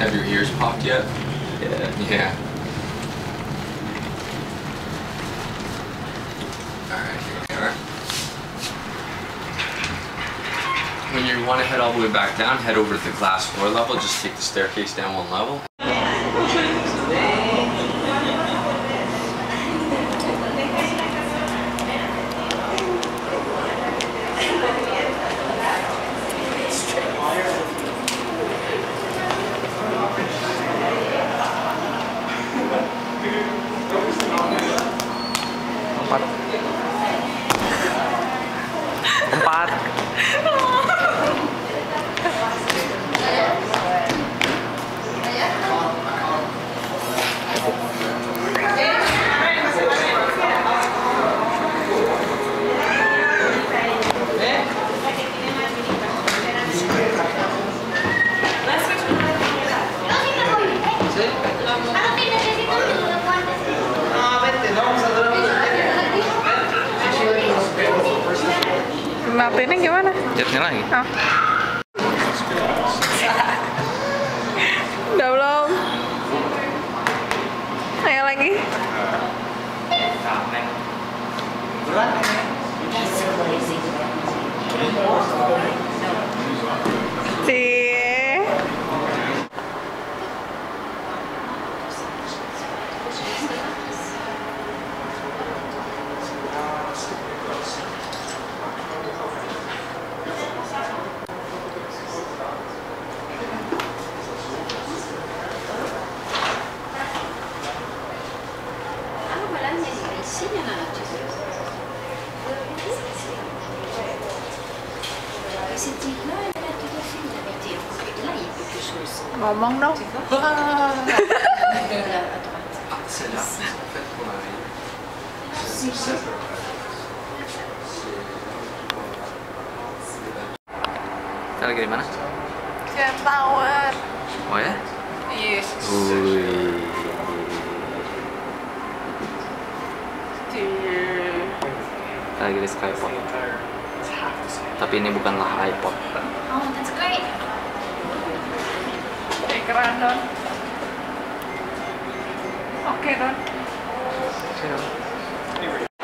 Have your ears popped yet? Yeah. Alright, here we are. When you want to head all the way back down, head over to the glass floor level. Just take the staircase down one level. Empat. Matiin gimana? Jetnya lagi. Oh. Udah belum? Ayo lagi. Cie. Ngomong dong. Kita lagi di mana? Canon Tower. Oh ya? Iya. Wih. Kita lagi di Skypod. Tapi ini bukanlah iPod. Oh, that's great. Keren Don. Oke Don. Oke,